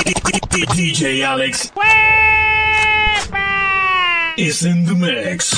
DJ Alex Wepa is in the mix.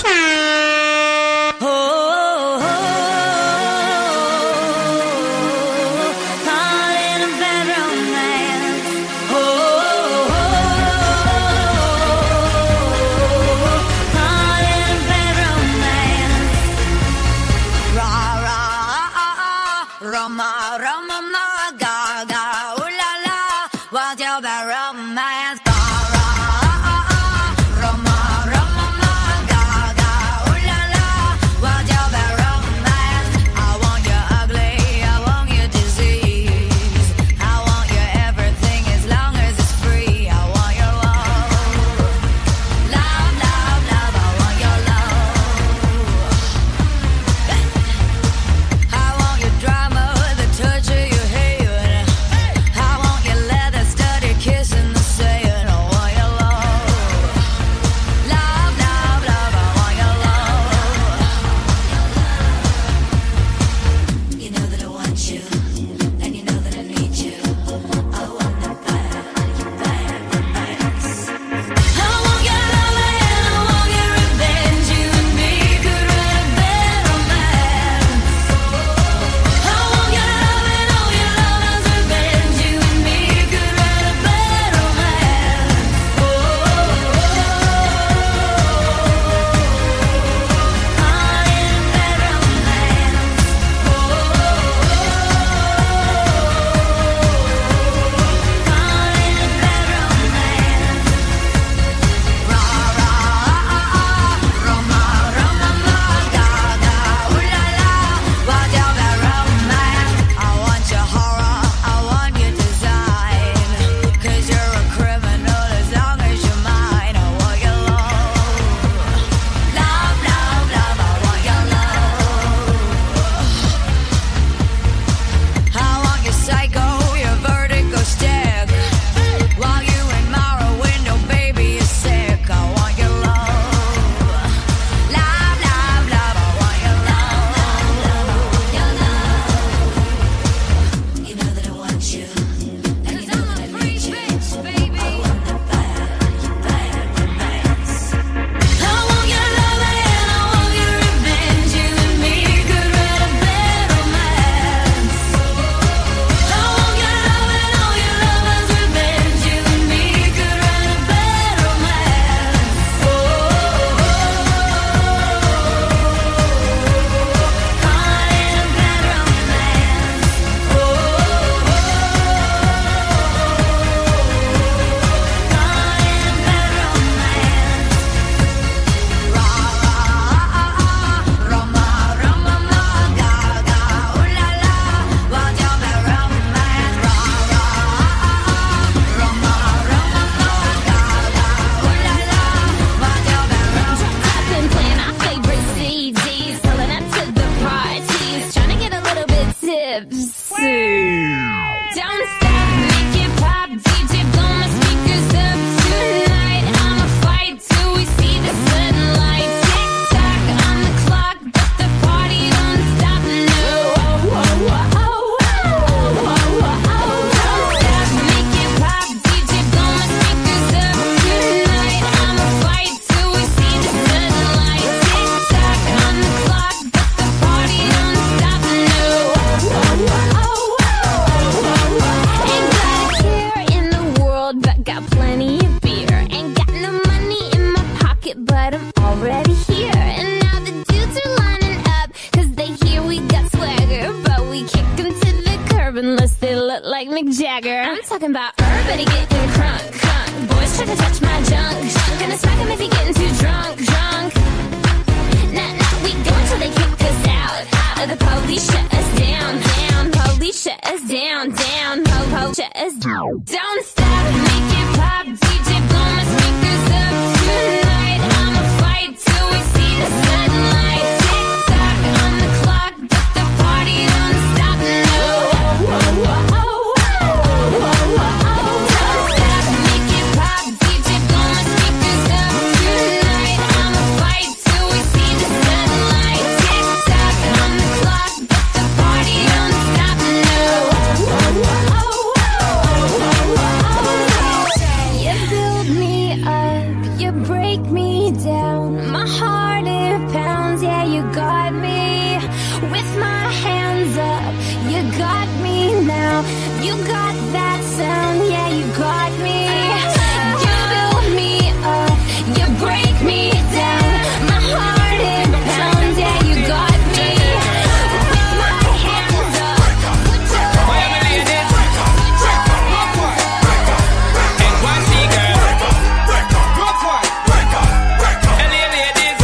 I'm talking about everybody getting crunk, crunk. Boys try to touch my junk, junk. Gonna smack him if he getting too drunk, drunk. Nah, nah, we go until they kick us out, out. The police shut us down, down. Police shut us down, down. Po-po shut us down. Don't stop, make it pop. DJ blow my speakers up tonight. I'ma fight till we see the sunlight. Tick tock on the clock, but the party don't stop, no. You got that sound, yeah, you got me. You build me up, you break me down. My heart it pounds, yeah, you got me. With my hands up, put your hands up. NYC girl, LA ladies.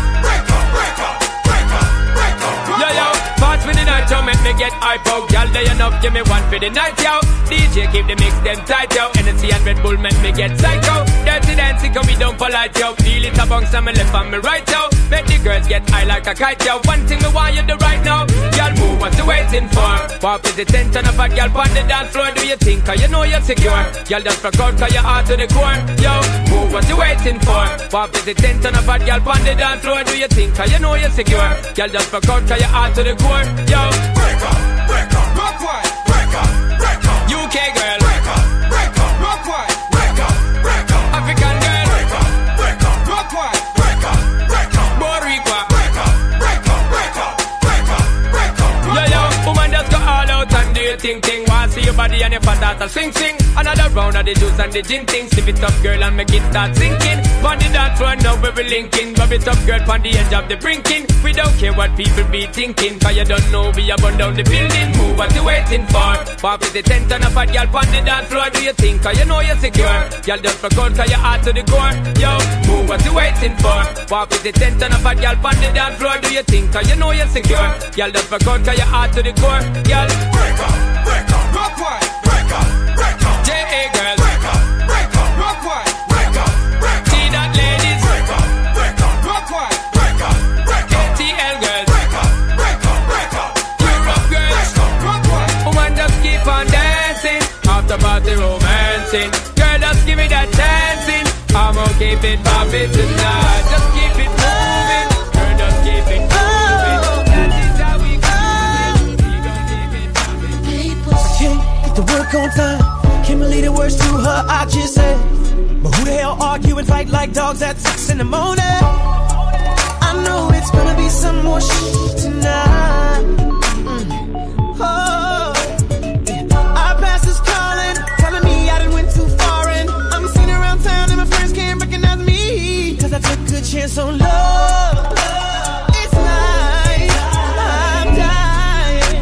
Yo, yo, fast for the night, yo, make me get hype out. Y'all day enough, give me one for the night, yo. DJ keep the mix them tight, yo. Energy and Red Bull make me get psycho. Dirty dancing, come me down polite, yo. Feel it a bounce on me left and me right, yo. Make the girls get high like a kite, yo. One thing me want you do right now. Y'all move, what you waiting for? Pop is the tension of a girl on the dance floor. Do you think, cause you know you're secure? Y'all just rock out, cause you're hard to the core. Yo, move, what you waiting for? Pop is the tension of a girl on the dance floor. Do you think, cause you know you're secure? Y'all just rock out, cause you're hard to the core. Yo, break up, rock one. UK girl, break up, rock one, African girl, break up, rock one, Boricua, yo yo, woman just go all out and do your thing. Want see your body and your fat ass a sing. Another round of the juice and the gin thing. Sip it up girl and make it start sinking. On the dance floor now we be linking. Rub it up girl on the edge of the brinking. We don't care what people be thinking, cause you don't know we have burn down the building. Move, what you waiting for? Pop is the tension of a girl on the dance floor. Do you think, cause you know you're secure? Y'all just rock out, cause you're hard to the core. Yo, move, what you waiting for? Pop is the tension of a girl on the dance floor. Do you think, cause you know you're secure? Y'all just rock out, cause you're hard to the core. Y'all break up, rock one, J.A. girl, rock one, T-Dot ladies, rock one, ATL girls, Europe girls, woman just keep on dancing, after party romancing, girl just give me that dancing, I'm gonna keep it poppin' tonight, just keep it moving, girl just keep it moving, that is how we go, we gon' keep it poppin'. Can't get to work on time. Can't believe the words to her I just said. But who the hell argue and fight like dogs at 6 in the morning? I know it's gonna be some more shit tonight. Oh, yeah. Our past is calling, telling me I done went too far, and I'm seen around town and my friends can't recognize me, cause I took a chance on love. It's like I'm dying.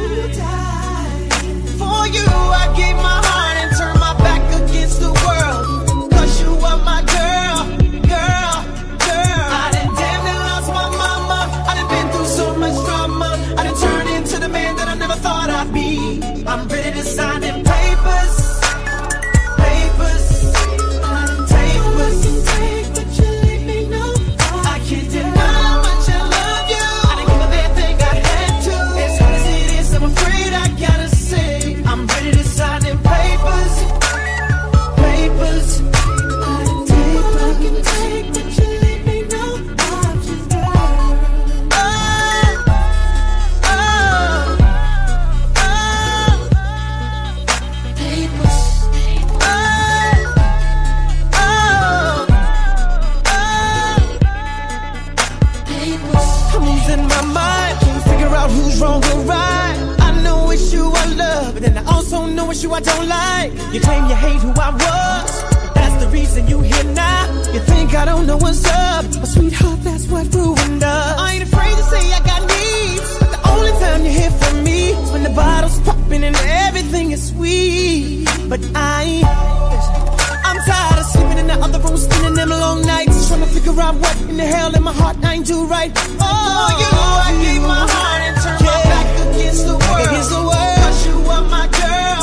For you I gave my heart and turned my back against the world, cause you are my girl. I done damn near lost my mama, I done been through so much drama, I done turned into the man that I never thought I'd be. I'm ready to sign them papers. Take what you let me know. I can't deny how much I love you. I didn't give a bad thing I had to. As hard as it is, I'm afraid I gotta say, I'm ready to sign them papers. I can take what you let me know. I'm just I'm losing my mind, can't figure out who's wrong or right. I know it's you I love, but then I also know it's you I don't like. You claim you hate who I was, but that's the reason you here now. You think I don't know what's up, but sweetheart, that's what ruined us. I ain't afraid to say I got needs, but the only time you hear from me is when the bottle's popping and everything is sweet. But I'm tired of sleeping in the other room, spending them long nights, trying to figure out what in the hell in my heart I ain't do right. Oh, you know I gave my heart and turned my back against the world. Cause you are my girl.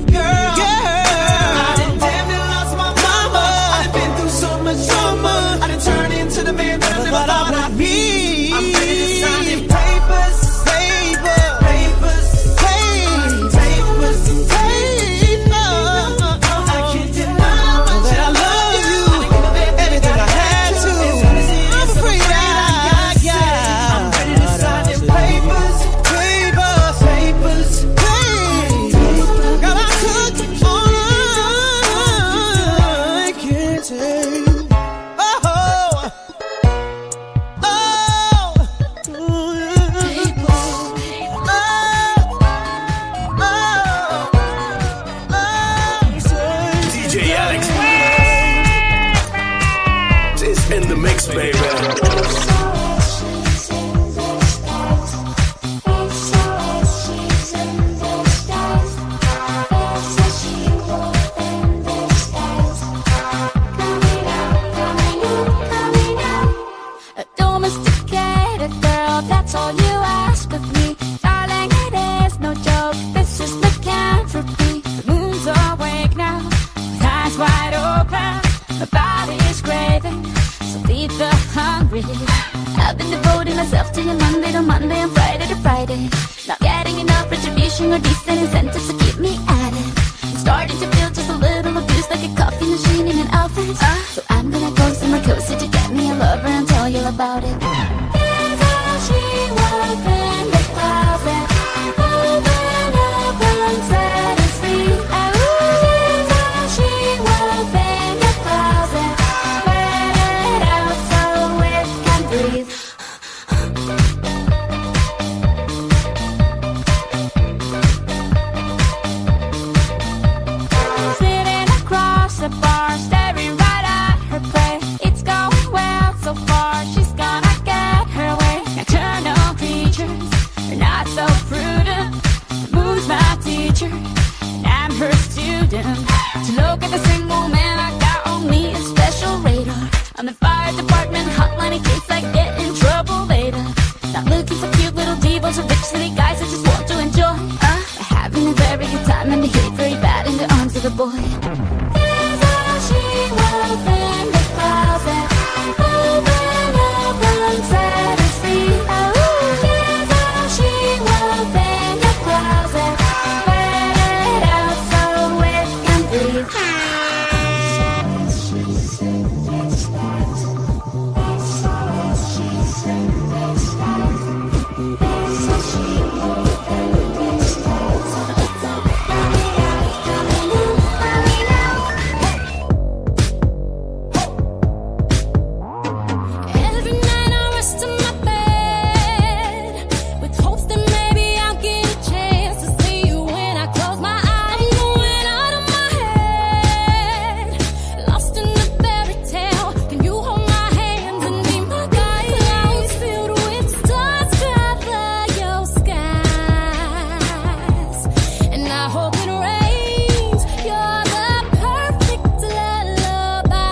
I done damn near lost my mama, I done been through so much drama, I done turned into the man that I never thought I'd be. I'm ready to sign them papers. Paper mix, baby. I've been devoting myself to you Monday to Monday and Friday to Friday. Not getting enough retribution or decent incentives to keep me at it. I'm starting to feel just a little abused, like a coffee machine in an office. So I'm gonna go somewhere cozy to get me a lover and tell you about it. Here's how she was in the closet. Open up and set us free. Here's how she was in the closet. Let it out so it can breathe. Sitting across the bar, staring right at her play. It's going well so far, she's gonna get her way. Nocturnal creatures are not so prudent. The moon's my teacher, and I'm her student. To look at the single man, I got on me a special radar. On the fire department hotline in case I get in trouble later. Not looking for cute little divas or rich city guys, I just want to enjoy having a very good time and behave very bad in the arms of a boy. Here's how she was in the closet. Open up and set us free. Here's how she was in the closet. Let it out so it can breathe. Every night I rest in my bed with hopes that maybe I'll get a chance to see you when I close my eyes. I'm going out of my head, lost in a fairy tale. Can you hold my hands and be my guide? Clouds filled with stars cover your skies, and I hope it rains. You're the perfect lullaby.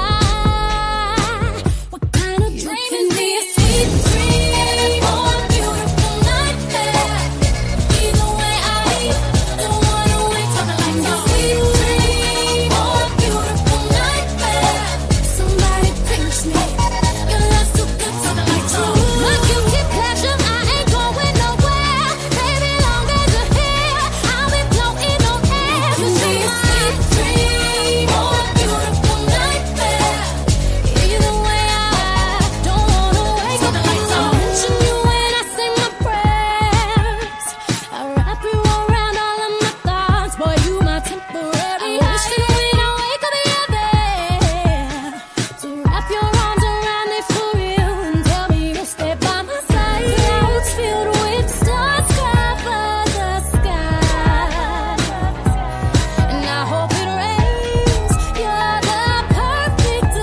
What kind of dream can be a sweet dream or a beautiful nightmare? Either way, I don't wanna wake up like a sweet dream or a beautiful nightmare. Somebody pinch me. Your love's too good to be true. My guilty pleasure, I ain't going nowhere. Baby, long as you're here, I'll be floating on air. Can be a sweet dream or a beautiful nightmare. Either way, I don't wanna wake up like so. Mention you when I say my prayers. I wrap you around all of my thoughts, boy, you my temporary. I wish that when I wake up, you're there to wrap your arms around me for real and tell me you'll stay by my side. Clouds filled with stars cover the skies, and I hope it rains. You're the perfect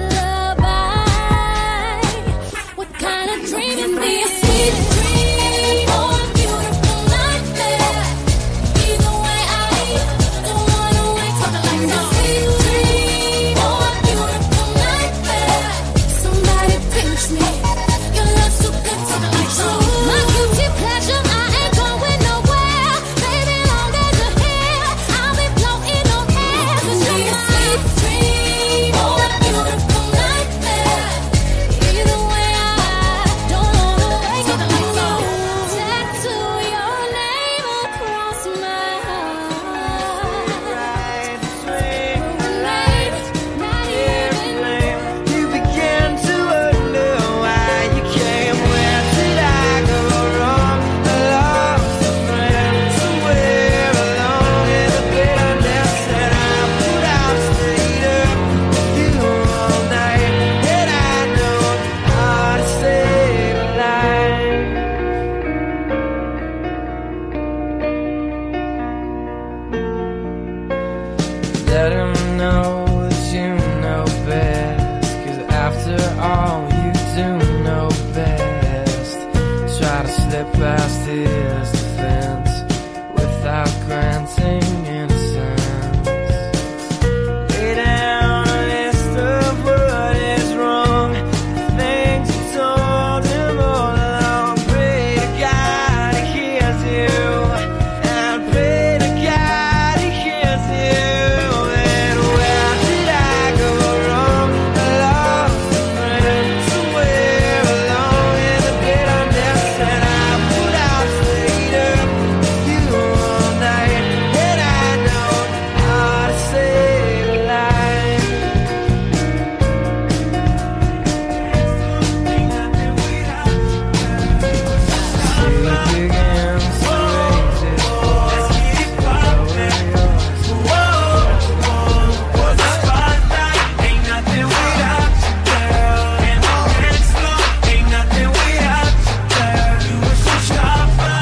lullaby. What kind of dream can be a sweet dream or a beautiful nightmare? Either way, I don't wanna wake up like a sweet dream or a beautiful nightmare. Somebody pinch me. Your love's too good to be true. My guilty pleasure, I ain't going nowhere. Baby, long as you're here, I'll be floating on air. Can be a sweet dream or a beautiful nightmare. Either way, I don't wanna wake up like so. Tattoo your name across my heart. Not even You began to wonder why you came. Where did I go wrong? I lost a friend somewhere along in the bitterness, and I put out straight up with you all night. And I know how to save a life. Let him know that you know best, 'cause after all you ideas defense without granting innocence. Lay down a list of what is wrong, the things you told him all along. Pray to God he hears you, and pray to God he hears you. And where did I go wrong? I lost a friend somewhere along in the bitterness, and I put out, stayed up with you all night, and I know how to save a life. She begins to raise it. Let's keep it poppin'. Whoa, the spotlight ain't nothing without you, girl. And the dance floor ain't nothing without you, girl. You a showstopper.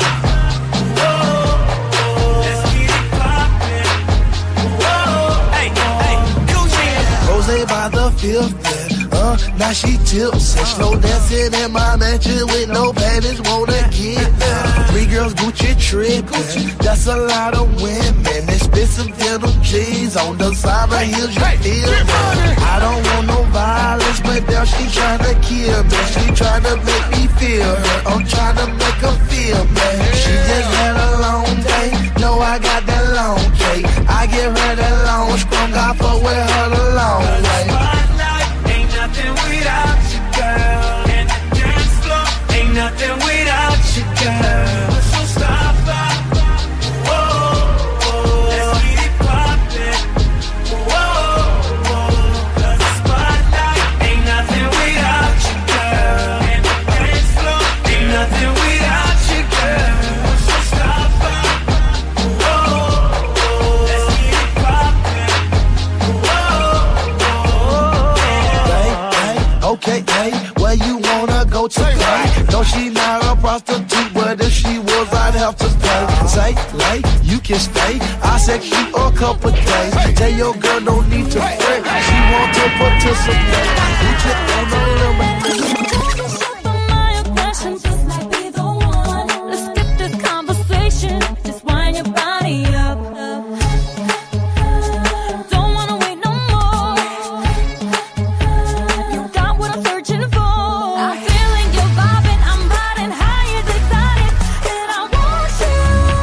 Whoa, let's keep it poppin'. Whoa, hey, Eugene. Rose by the fifth, now she tips and slow dancing in my mansion with no panties, wanna get down. 3 girls Gucci tripping, that's a lot of women. Expensive denim jeans on the side of heels, you feel me? I don't want no violence, but now she tryna kill me. She tryna make me feel her, I'm tryna make her feel me. She just had a long day, know I got that long cake. I give her that long scrum, I fuck with her the long way. Ain't nothing without you, girl. And the dance floor ain't nothing without you, girl. So stop that. Whoa, let's keep it poppin'. Whoa, 'cause the spotlight ain't nothing without you, girl. And the dance floor ain't nothing without you, girl. So stop that. Whoa, let's keep it poppin'. Okay, hey, where you wanna go tonight? No, she not a prostitute, but if she was, I'd have to pay. Say, late, you can stay. I sex you a couple days. Tell your girl don't need to fret. She want to participate. You just don't know My aggression just might be the one. Let's skip this conversation. Just wind your body up. Don't wanna wait no more. You got what I'm searching for. I'm feeling your vibing, I'm riding high as excited, and I want you.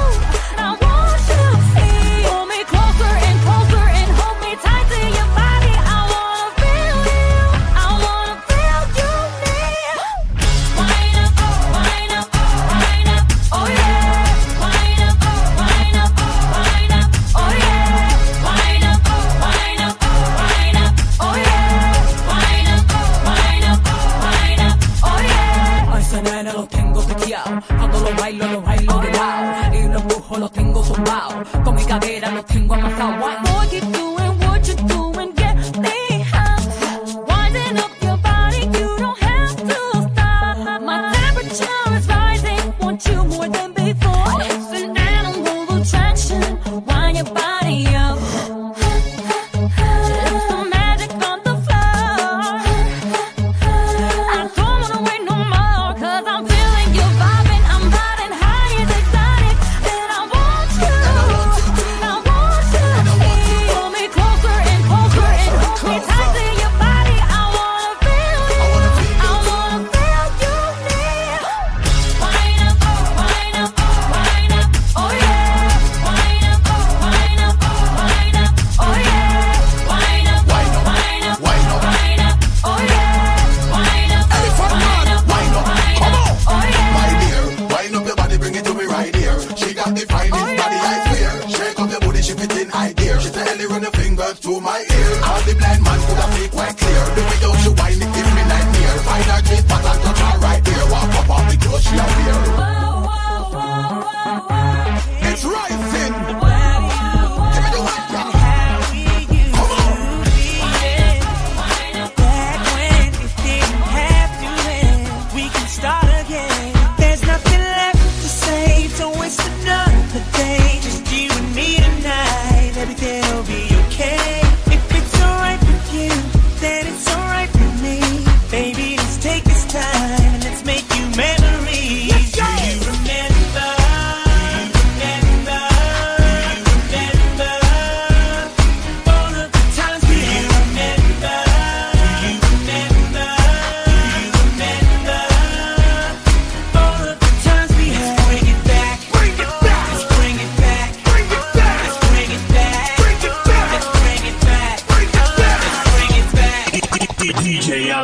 Pull me closer and closer and hold me tight to your body. I wanna feel you. I wanna feel you near. Wind up, wind up, wind up, oh yeah. Wind up, wind up, wind up, oh yeah. Wind up, wind up, wind up, oh yeah. Wind up, wind up, wind up, oh yeah. A ese nene lo tengo tequeado. Cuando lo bailo de lado. Y lo empujo, lo tengo zumbao. Con mi cadera lo tengo amasado. Boy, keep doing what you're doing, get me high. Winding up your body, you don't have to stop. My temperature is rising, want you more than before. It's an animal attraction, wind your body up. It's the magic on the floor. I don't wanna wait no more, 'cause I'm feeling you vibing, I'm riding high as excited, and I want you. Pull me closer and closer and hold me tight to your body. I wanna feel you. I wanna feel you near. Wind up, wind up, wind up, oh yeah. Wind up, wind up, wind up, oh yeah. Wind up, wind up, wind up, oh yeah. Wind up, wind up, wind up, oh yeah. My dear, wind up your body, bring it to me right here. She got the finest body, I swear. Shake up your booty, she fit in high gear. She said, Ellie, run your fingers to my ear. All the blind man could have made quite clear. The way you she wind it, give me nightmare. Find her G spot and touch her right there. Walk up off the clothes, she a wear. It's rising. Give me the white girl. Come on. Back when it didn't have to end, we can start again. There's nothing left to say, don't waste another day. Just you and me tonight, everything will be okay. If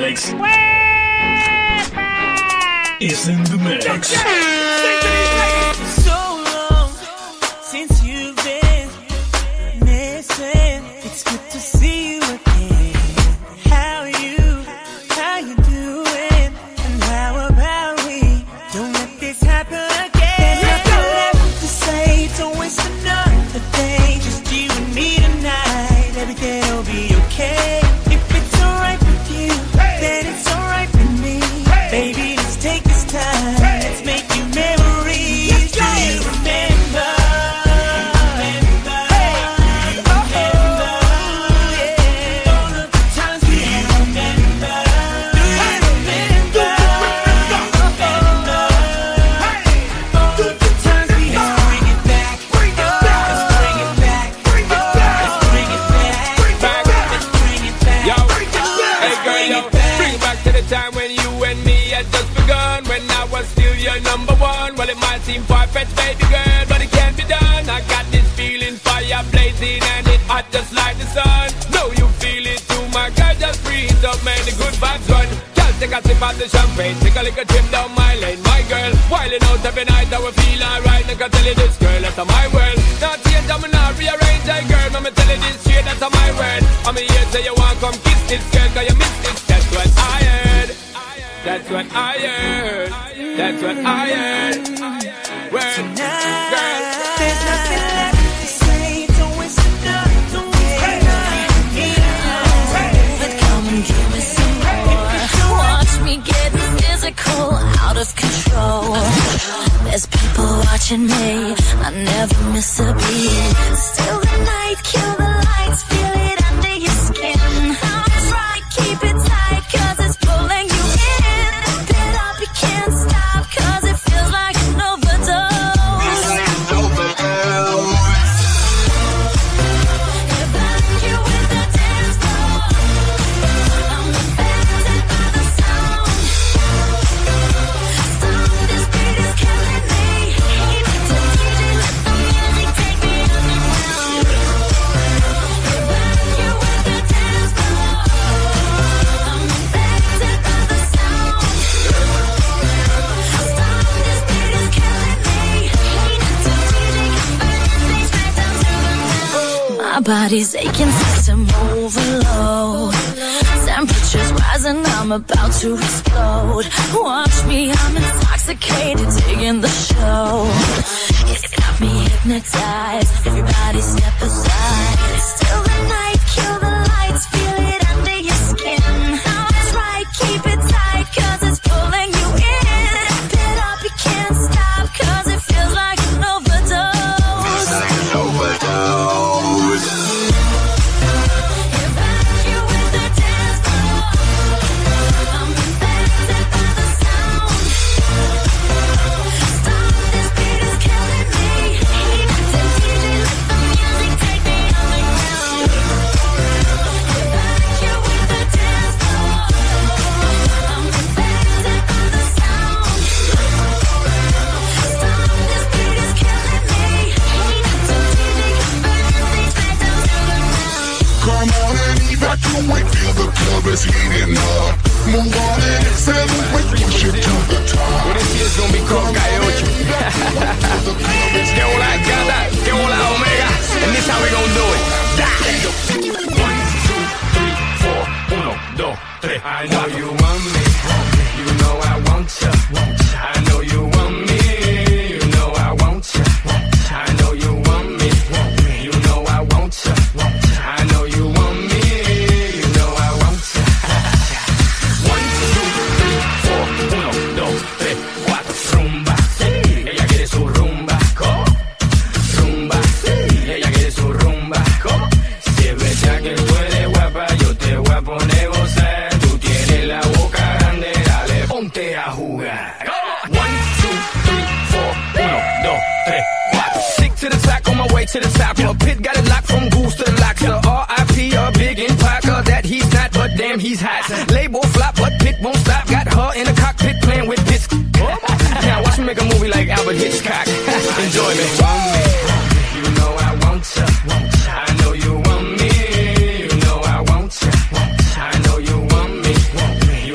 mix. Is in the mix. So long since you've been missing. It's good to see you again. How you doing? And how about we don't let this happen again? There's nothing left to say. Don't waste another day. Just you and me tonight. Everything will be okay. If it's alright with you, then it's alright with me. Baby, let's take this time. Let's make new memories. Do you remember? Time when you and me had just begun, when I was still your number one. Well, it might seem far-fetched, baby girl, but it can't be done. I got this feeling, fire blazing, and it hot just like the sun. Know you feel it too, my girl, just breathe up, man, the good vibes run. Girl, take a sip of the champagne, take a little trip down my lane, my girl. Wilding out every night, I will feel alright. I can tell you this, girl, that's my world. Not change, I'm not rearrange, hey girl, I'ma tell you this straight, that's my word. I'm here, say you want come kiss this girl, cause you missed it, that's what I heard. That's what I heard. That's what I heard. Well, girl, there's nothing left to say. Don't waste another. Don't waste another. But come and give me some more. Watch me get physical, out of control. There's people watching me. I never miss a beat. Still the night, kill the lights, feel it under your skin. I'm trying to keep it tight, cause it's pulling you in. You can't stop, cause it feels like an overdose. If I like you with the dance floor, I'm affected by the sound. Stop, this beat is killing me. So DJ, let the music take me underground. If I like you with the dance floor, I'm affected by the sound. My body's aching, system overload. Temperature's rising, I'm about to explode. Watch me, I'm intoxicated, digging the show. It's got me hypnotized, everybody step aside. Still the night, kill the lights, feel it under your skin. Now that's right, keep it tight, cause it's pulling you in. Wrap it up, you can't stop, cause it feels like an overdose. It's like an overdose. Feel the club is heating up. Move on and accelerate, push it to the top. Well, this year's gonna be called Coyote. Que hola gata, que hola omega. And this how we gonna do it. 1, 2, 3, 4, 1, 2, 3. I know you want me. You know I want you. I know you want me. You know I want you. I know you want me. You know I want you. I know you want me. To the top, a pit got it locked from goose to the locks. R.I.P. a big impact, that he's not, but damn he's hot. Label flop, but pit won't stop. Got her in the cockpit playing with this. Now watch me make a movie like Albert Hitchcock. Enjoy me. You know I want you. I know you want me. You know I want you. I know you want me.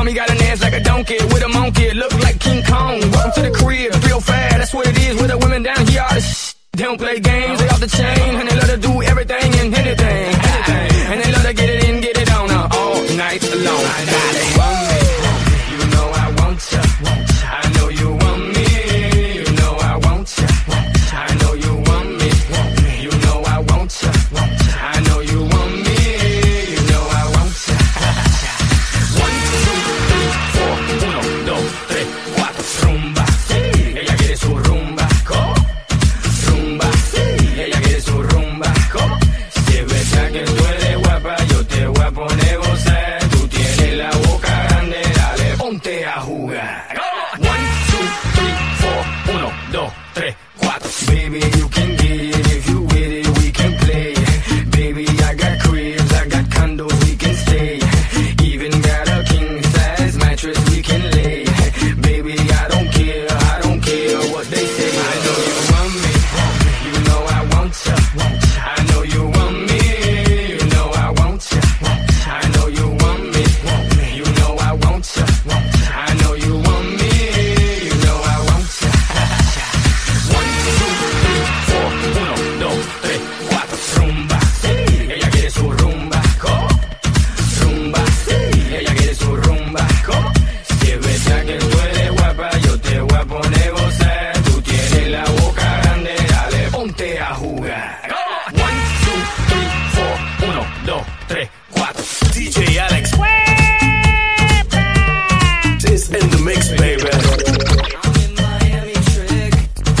Mommy got an ass like a donkey with a monkey, look like King Kong. Welcome to the crib, real fast, that's what it is with the women down here. All this they don't play games, they off the chain, and they love to do everything and anything. And they love to get it in, get it on all night long. They want me, you know I want ya. I know you want me, you know I want ya. I know you want me, you know I want ya. I know you want me, you know I want ya. 1, 2, 3, 4, 1, 2, 3, 4, rumba. Ella quiere su rumba, rumba. Ella quiere su rumba, si es verdad que tú eres guapa, yo te voy a poner gozar. Tú tienes la boca grande, dale, ponte a jugar. 1, 2, 3, 4, 1, 2, 3, 4. Baby, you can get it if you with it, we can play. Baby, I got cribs, I got condos, we can stay. Even got a king size mattress we can lay. Baby, I don't care what they say. I know you want me, you know I want ya. I know you want me, you know I want ya. I know you want me, you know I want ya. I know you want me, you know I want ya. 1, 2, 3, 4, 1, 2, 3, 4, rumba. Ella quiere su rumba, rumba. Ella quiere su rumba, si es verdad que tú eres guapa, yo te voy a poner gozar. Tú tienes la boca grande, dale, ponte a jugar. 1, 2, 3, 4, 1, 2, 3, 4. DJ Alex is in the mix, baby. I'm in Miami trick.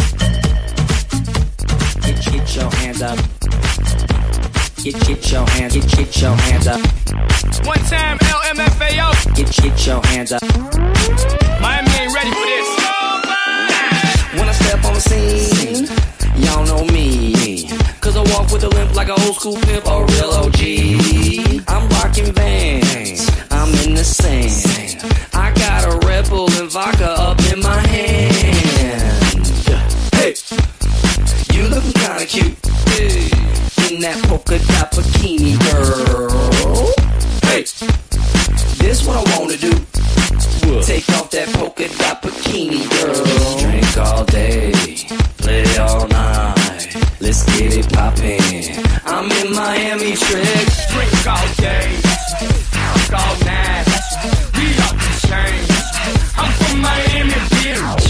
Get your hands up. Get your hands up. One time, LMFAO. Get your hands up. Miami ain't ready for this. When I step on the scene, y'all know me. Cause I walk with a limp like an old school pimp, a real OG. I'm rocking Vans, I'm in the sand. I got a Red Bull and vodka up in my hand. Hey, you looking kinda cute, hey, in that polka dot bikini, girl. Hey, this what I wanna do. Take off that polka dot bikini, girl. Drink all day, play all night. Let's get it poppin'. I'm in Miami trick. Drink all day, drink all night. We off the chain. I'm from Miami, bitch.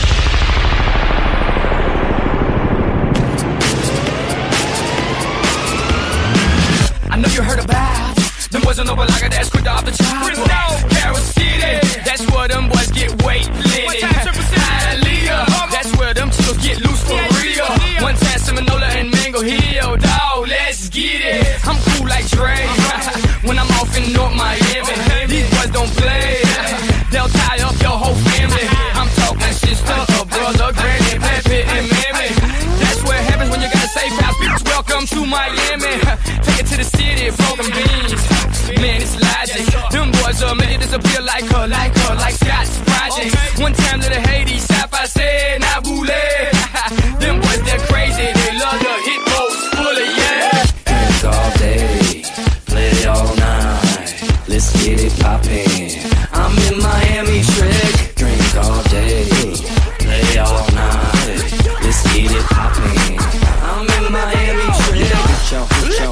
I know you heard about them boys on over like a dash quick off the top. Carol City, that's where them boys get weight lit. Hialeah, that's where them chicks get loose for real. One time Seminola and Mango Hill, dawg, let's get it. I'm cool like Dre when I'm off in North Miami. These boys don't play, they'll tie up your whole family. I'm talking sister, a brother, granny, pappy, and mammy. That's what happens when you got a safe house. Bitch, welcome to Miami. Take it to the city, broken beans. Man, it's logic. Them boys make it disappear like Scott's project. One time to the Hades, I said, Nabule. Them boys, they're crazy. They love the hit boats full of yeah. Drink all day, play all night. Let's get it poppin'. I'm in Miami trick. Drink all day, play all night. Let's get it poppin'. I'm in Miami trick. Get your.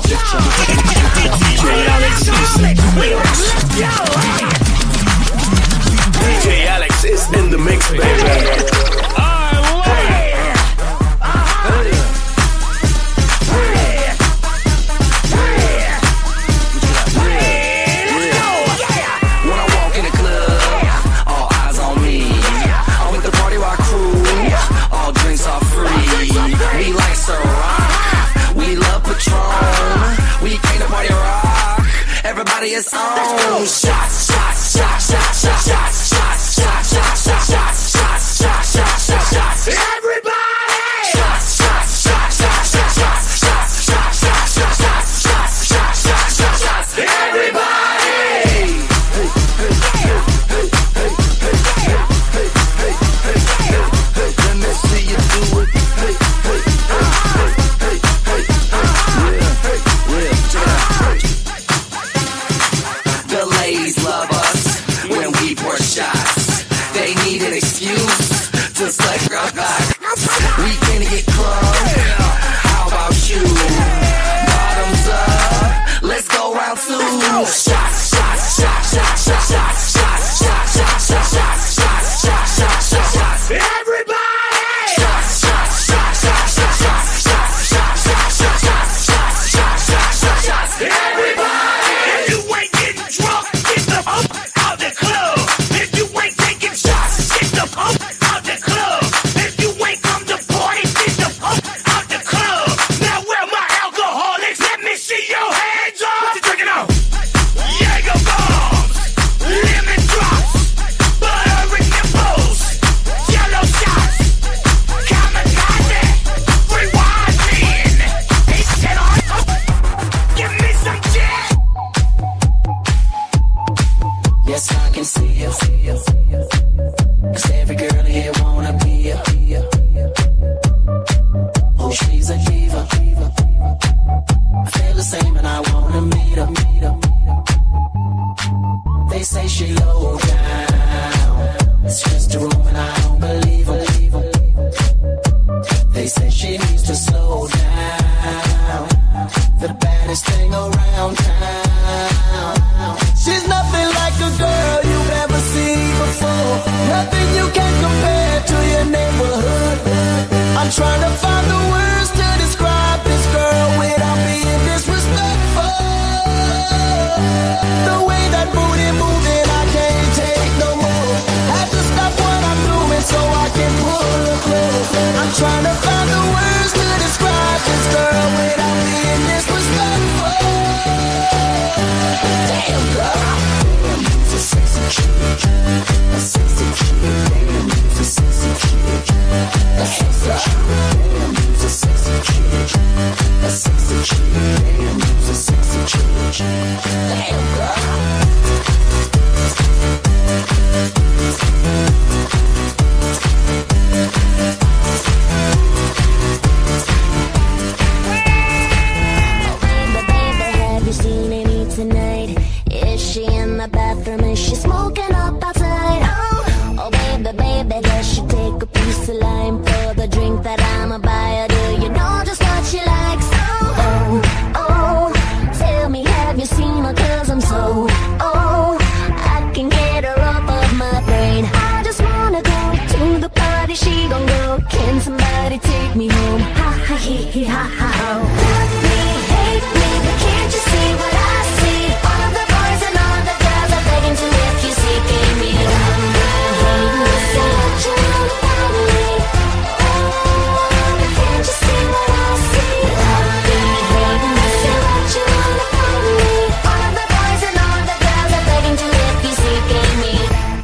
DJ Alex is in the mix, baby. Everybody is on. Shots, shots, shots, shots, shots, shots, shots, shots, shots, shots, shots, shots, shots, shots, shots, shots, shots. Everybody! Shots, shots, shots, shots, shots, shots, shots, shots, shots, shots, shots, shots, shots, shots, shots, shots. Everybody! Let me see you do it. The ladies love us when we it's like rock. We came to get crunk. How about you? Bottoms up. Let's go round two. Shots, shots, shots, shots, shots, shots, shots, shots, shots, shots, shots, shots, shots, shots, shots, shots. Everybody! Shots, shots, shots, shots, shots, shots, shots, shots, shots, shots, shots, shots, shots, shots, shots, shots. Everybody! If you ain't getting drunk, get the fuck out the club. If you ain't taking shots, get the fuck out the club. If you ain't come to party, get the fuck out the club. Now where my alcoholics? Let me see your hands up. What you drinking on? Jaeger bombs, lemon drops, butter nipples, yellow shots, kamikaze, rewind in. He said, give me some jet. Yes, I can see you. 'Cause every girl here wanna be you. Oh, she's a diva. I feel the same and I wanna meet her. They say she low down. It's just a room and I don't believe her. They say she needs to slow down. The baddest thing around town. She's nothing like a girl you've ever seen before. Nothing you can compare to your neighborhood. I'm trying to find the words to describe this girl without being disrespectful. The way that booty moving, I can't take no more. Had to stop what I'm doing so I can pull her close. I'm trying to find the words to describe this girl without being disrespectful. Damn girl, you's a sexy chick, a sexy chick. Damn, you's a sexy chick, a sexy chick. Damn, you's a sexy chick, a sexy chick. Damn, you's a sexy chick. Damn girl. Have you seen Amy tonight? Is she in the bathroom? Is she smoking up outside? Oh, baby, does she take a piece of lime for the drink that I'ma buy her? Do you know just what she likes? Oh, tell me, have you seen her? 'Cause I'm so, I can get her off of my brain. I just wanna go to the party, she gon' go. Can somebody take me home? Ha ha hee hee ha ha ho. Love me, hate me, but can't you see what I see? All the boys and all the girls are begging to if you seeking me. Love me, hate me, say what you wanna about me. Oh, but can't you see what I see? Love me, hate me, say what you wanna about me. All the boys and all the girls are begging to if you seeking me.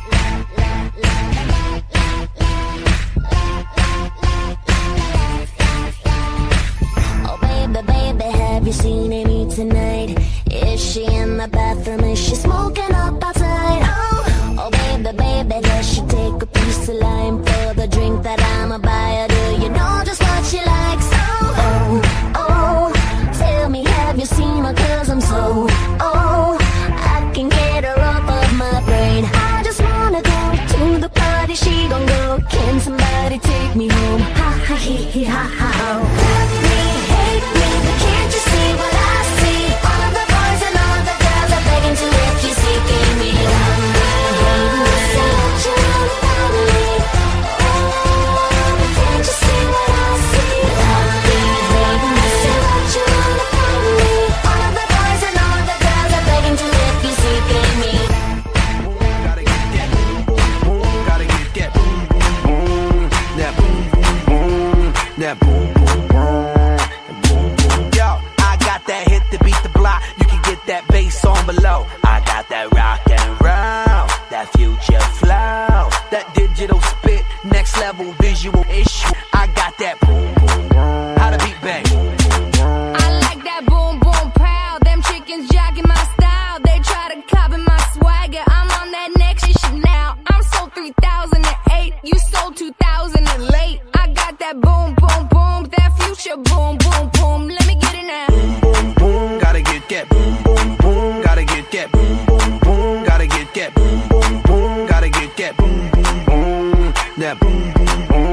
Oh, baby, have you seen Amy tonight? Is she in the bathroom? Is she smoking up outside? Oh, baby, does she take a piece of lime for the drink that I'ma buy her? Do you know just what she likes? Oh, tell me, have you seen her? 'Cause I'm so, I can get her off of my brain. I just wanna go to the party, she gon' go. Can somebody take me home? Ha ha hee hee ha ha ho. Love me, hate me, but can't you see what I see? All of the boys and all the girls are begging to if you seeking me. Love me, hate me, say what you want about me. Oh, but can't you see what I see? Love me, hate me, say what you want about me. All of the boys and all the girls are begging to if you seeking me. Gotta get that boom, boom, boom. Gotta get that boom, boom, boom. That boom, boom, boom. That boom, boom, boom. Boom, boom. Yo, I got that hit to beat the block. You can get that bass on below. I got that rock and roll, that future flow, that digital spit, next level visual issue. I got that boom, boom, boom. How to beat bang. I like that boom, boom, pow. Them chickens jacking my style. They try to copy my swagger. I'm on that next shit now. I'm sold 3008. You sold 2000 and late. I got that boom, boom, boom. That future boom, boom, boom. Let me get it now. Boom, boom, boom. Gotta get that boom, boom, boom. Gotta get that boom, boom, boom. Gotta get that boom, boom, boom. Gotta get that boom, boom, boom. That boom, boom, boom.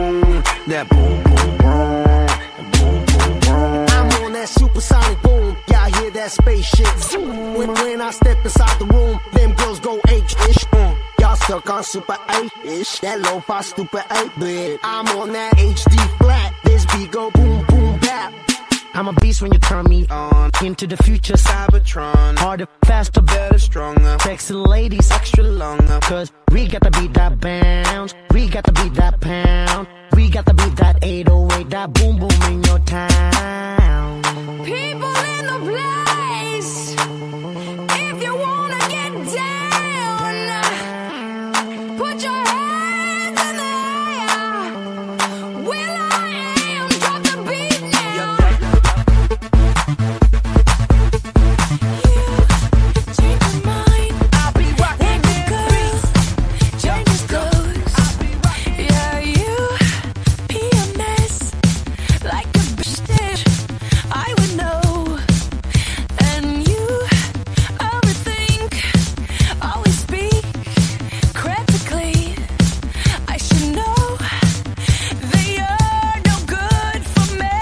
That boom, boom, boom, boom, boom, boom. I'm on that supersonic boom. Y'all hear that spaceship zoom. When I step inside the room, them girls go H-ish. Y'all stuck on super 8-ish. That lo-fi stupid 8-bit. I'm on that HD flat. This beat go boom, boom, bap. I'm a beast when you turn me on. Into the future, Cybertron. Harder, faster, better, stronger. Sexy ladies, extra longer. Cause we got to beat that bounce. We got to beat that pound. We got to beat that 808. That boom, boom in your town. People in the place. If you wanna get down, put your hands in the air. Will I am, drop the beat now. You change your mind. I'll be rocking Like a girl changes clothes. Yeah, you be a mess. Like a bitch, I would know. And you overthink, always speak critically. I should know that you're no good for me.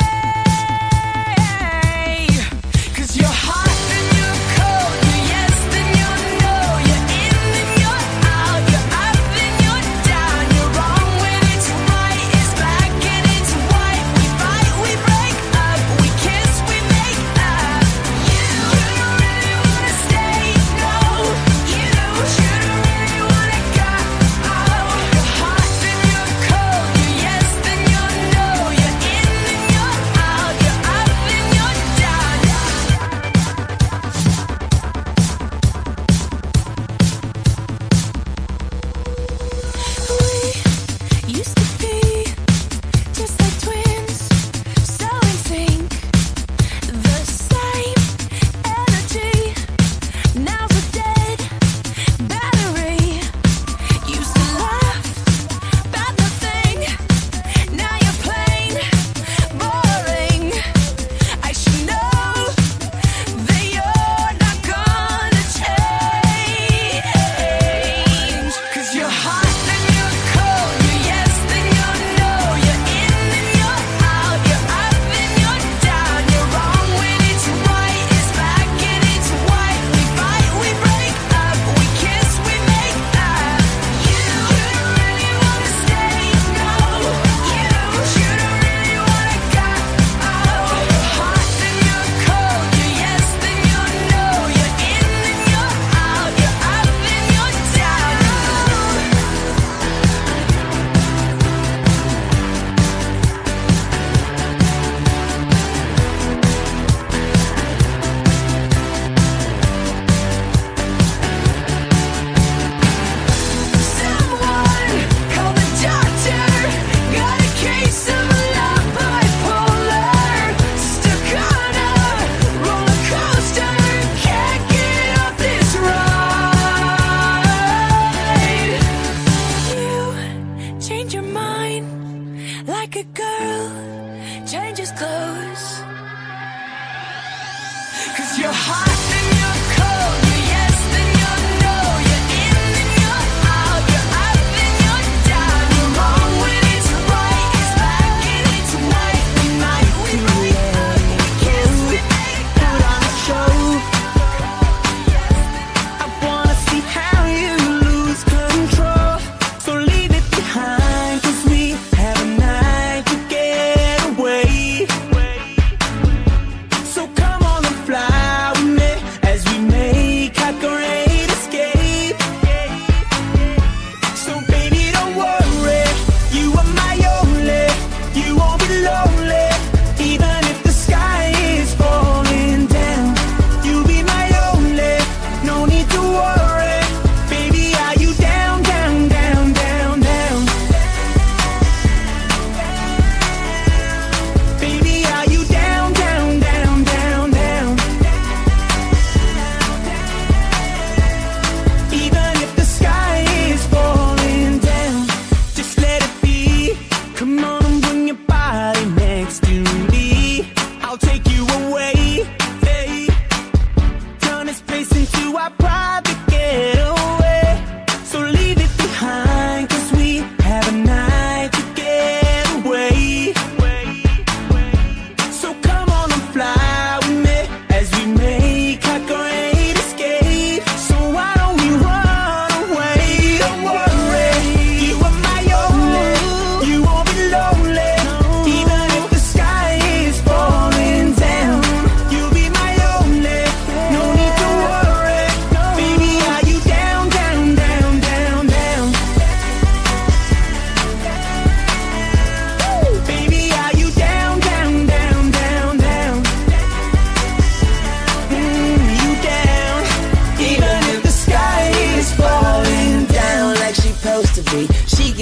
'Cause you're hot and you're cold, you're yes then you're no, you're in then you're out, you're up then you're down, you're wrong when it's right, it's black and it's white. We fight, we break up, we kiss, we make up. You don't really wanna stay, no. You shouldn't really wanna go. You're hot then you're cold, you're yes then you're no, you're in then you're out, you're up then you're down. We used to be just like twins, so in sync, the same energy. Now's a dead battery. Used to laugh about nothing, now you're plain boring. I should know that you're not gonna change. 'Cause you're hot then you're cold, you're yes then you're no, you're in then you're out, you're up then you're down, you're wrong when it's right, it's black and it's white. We fight, we break up, we kiss, we make up. You don't really wanna stay, no. You shouldn't really wanna go. You're hot then you're cold, you're yes then you're no, you're in then you're out, you're up then you're down. Someone call the doctor. Got a case of love bipolar. Stuck on a roller coaster. Can't get off this ride. You change your mind like a girl changes clothes. 'Cause you're hot then you're cold, you're yes then you're no, you're in then you're out, you're up then you're down, you're wrong when it's right, it's black and it's white. We might, we break up, we kiss, we make Put on a show. I wanna see how you lose control. So leave it behind, 'cause we have a night to get away. So come on and fly with me as we make our great escape. So baby, don't worry, you are my only. You won't be lonely, even if the sky is falling down. You'll be my only, no need to worry. Baby, are you down, down, down, down, down? Baby, are you down, down, down, down, down? Even if the sky is falling down, just let it be. Come on and bring your body next to me. I'll take you away, hey. Turn this place into our private getaway. So leave it behind, 'cause we have a night to get away.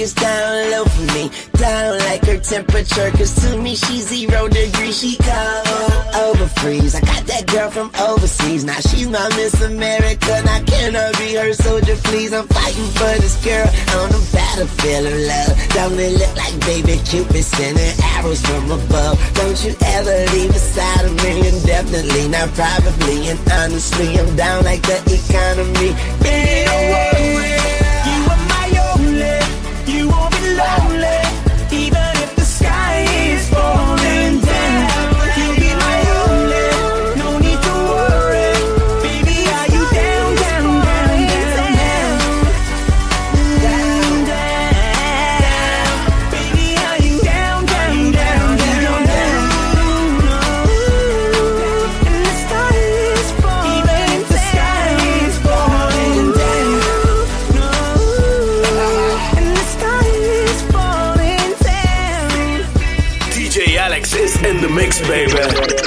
gets down low for me, down like her temperature, cause to me she's 0 degrees, she cold over freeze. I got that girl from overseas, now she's my Miss America, now can I be her soldier please? I'm fighting for this girl on the battlefield of love. Don't it look like baby Cupid sending arrows from above? Don't you ever leave aside of me, indefinitely, not probably, and honestly I'm down like the economy. Baby, don't worry, you are my only, you won't be lonely, even if the sky is falling down. You'll be my only, no need to worry. Baby, are you down, down, down, down, down, down, down? Baby, are you down, down, down, down, down? And the sky is falling, even if the sky is falling down. And the sky is falling down. DJ Alex is in the mix, baby.